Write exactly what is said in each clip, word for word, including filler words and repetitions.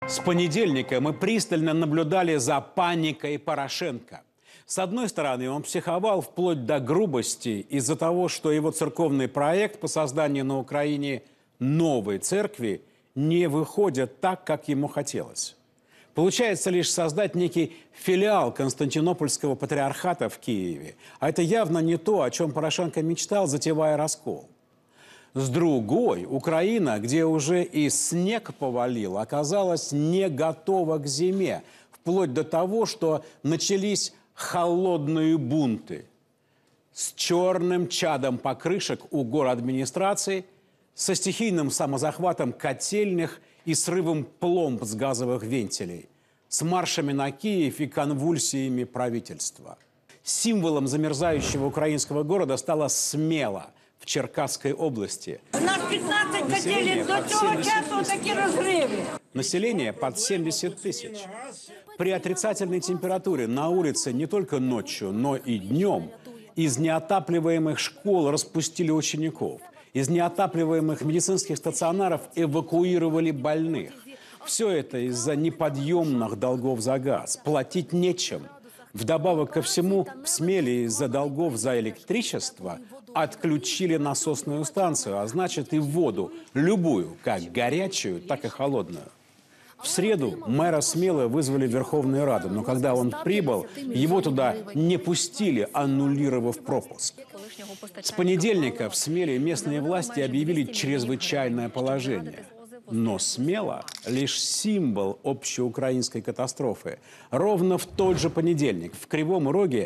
С понедельника мы пристально наблюдали за паникой Порошенко. С одной стороны, он психовал вплоть до грубости из-за того, что его церковный проект по созданию на Украине новой церкви не выходит так, как ему хотелось. Получается лишь создать некий филиал Константинопольского патриархата в Киеве. А это явно не то, о чем Порошенко мечтал, затевая раскол. С другой, Украина, где уже и снег повалил, оказалась не готова к зиме. Вплоть до того, что начались холодные бунты. С черным чадом покрышек у городадминистрации, со стихийным самозахватом котельных и срывом пломб с газовых вентилей, с маршами на Киев и конвульсиями правительства. Символом замерзающего украинского города стало Смела в Черкасской области. У нас пятнадцать котелей, до цього часу такие разрывы. Население под семьдесят тысяч. При отрицательной температуре на улице не только ночью, но и днем из неотапливаемых школ распустили учеников. Из неотапливаемых медицинских стационаров эвакуировали больных. Все это из-за неподъемных долгов за газ. Платить нечем. Вдобавок ко всему, в Смеле из-за долгов за электричество отключили насосную станцию, а значит и воду, любую, как горячую, так и холодную. В среду мэра Смелы вызвали в Верховную Раду, но когда он прибыл, его туда не пустили, аннулировав пропуск. С понедельника в Смеле местные власти объявили чрезвычайное положение. Но Смела – лишь символ общеукраинской катастрофы. Ровно в тот же понедельник в Кривом Роге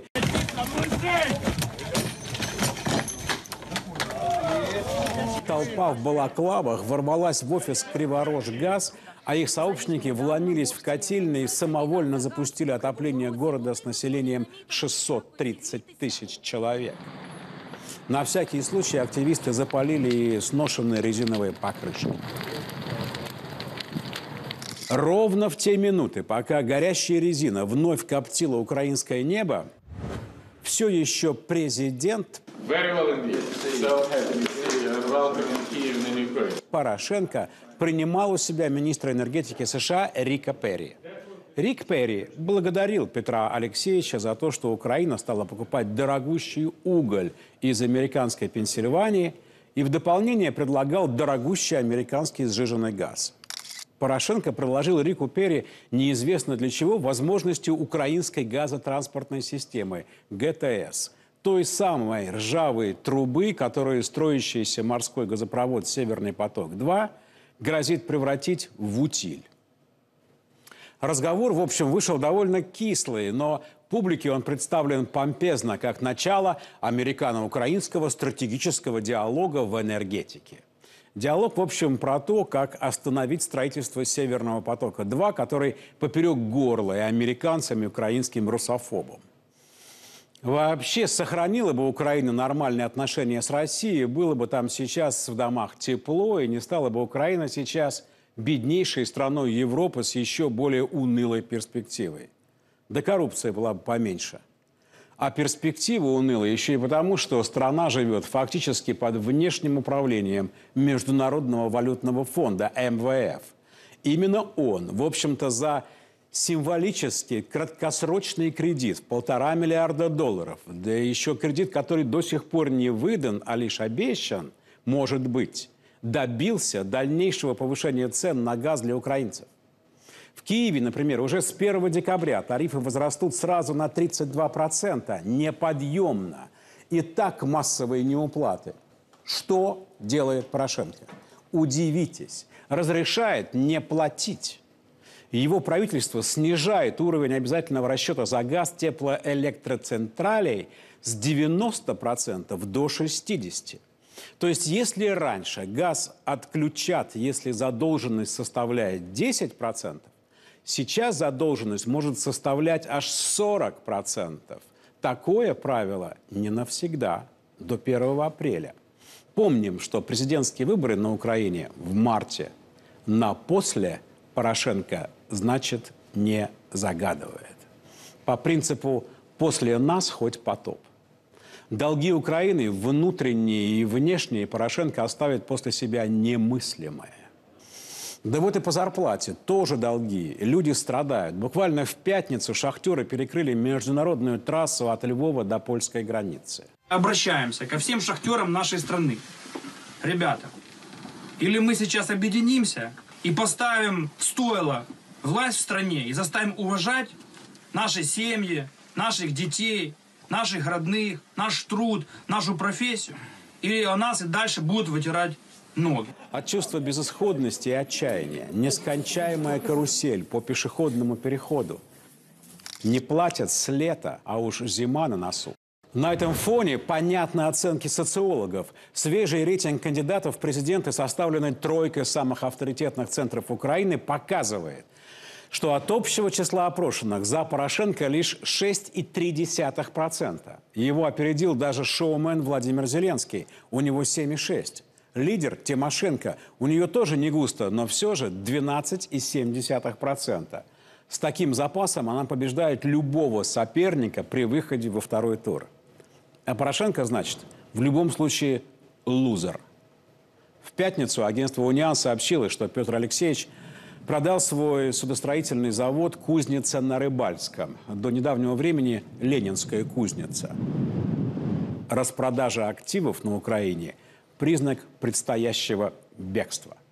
толпа в балаклавах ворвалась в офис «Криворожгаз», а их сообщники вломились в котельные и самовольно запустили отопление города с населением шестьсот тридцать тысяч человек. На всякий случай активисты запалили и сношенные резиновые покрышки. Ровно в те минуты, пока горящая резина вновь коптила украинское небо, все еще президент Порошенко принимал у себя министра энергетики США Рика Перри. Рик Перри благодарил Петра Алексеевича за то, что Украина стала покупать дорогущий уголь из американской Пенсильвании и в дополнение предлагал дорогущий американский сжиженный газ. Порошенко предложил Рику Перри неизвестно для чего возможности украинской газотранспортной системы ГТС, той самой ржавой трубы, которую строящийся морской газопровод «Северный поток-два» грозит превратить в утиль. Разговор, в общем, вышел довольно кислый, но публике он представлен помпезно как начало американо-украинского стратегического диалога в энергетике. Диалог, в общем, про то, как остановить строительство «Северного потока-два», который поперек горла и американцам, и украинским русофобам. Вообще, сохранила бы Украина нормальные отношения с Россией, было бы там сейчас в домах тепло, и не стала бы Украина сейчас беднейшей страной Европы с еще более унылой перспективой. Да коррупция была бы поменьше. А перспектива унылая еще и потому, что страна живет фактически под внешним управлением Международного валютного фонда эм вэ эф. Именно он, в общем-то, за символический краткосрочный кредит в полтора миллиарда долларов, да еще кредит, который до сих пор не выдан, а лишь обещан, может быть, добился дальнейшего повышения цен на газ для украинцев. В Киеве, например, уже с первого декабря тарифы возрастут сразу на тридцать два процента, неподъемно. И так массовые неуплаты. Что делает Порошенко? Удивитесь, разрешает не платить. Его правительство снижает уровень обязательного расчета за газ теплоэлектроцентралей с девяноста процентов до шестидесяти процентов. То есть, если раньше газ отключат, если задолженность составляет десять процентов, сейчас задолженность может составлять аж сорок процентов. Такое правило не навсегда, до первого апреля. Помним, что президентские выборы на Украине в марте. На после Порошенко, значит, не загадывает. По принципу «после нас хоть потоп». Долги Украины, внутренние и внешние, Порошенко оставит после себя немыслимое. Да вот и по зарплате тоже долги. Люди страдают. Буквально в пятницу шахтеры перекрыли международную трассу от Львова до польской границы. Обращаемся ко всем шахтерам нашей страны. Ребята, или мы сейчас объединимся и поставим в стойло власть в стране и заставим уважать наши семьи, наших детей, наших родных, наш труд, нашу профессию, или о нас и дальше будут вытирать ноги. От чувства безысходности и отчаяния нескончаемая карусель по пешеходному переходу. Не платят с лета, а уж зима на носу. На этом фоне понятны оценки социологов. Свежий рейтинг кандидатов в президенты, составленный тройкой самых авторитетных центров Украины, показывает, что от общего числа опрошенных за Порошенко лишь шесть и три десятых процента. Его опередил даже шоумен Владимир Зеленский. У него семь и шесть. Лидер Тимошенко, у нее тоже не густо, но все же двенадцать и семь десятых процента. С таким запасом она побеждает любого соперника при выходе во второй тур. А Порошенко, значит, в любом случае лузер. В пятницу агентство «Униан» сообщило, что Петр Алексеевич продал свой судостроительный завод «Кузница» на Рыбальском. До недавнего времени «Ленинская кузница». Распродажа активов на Украине – признак предстоящего бегства.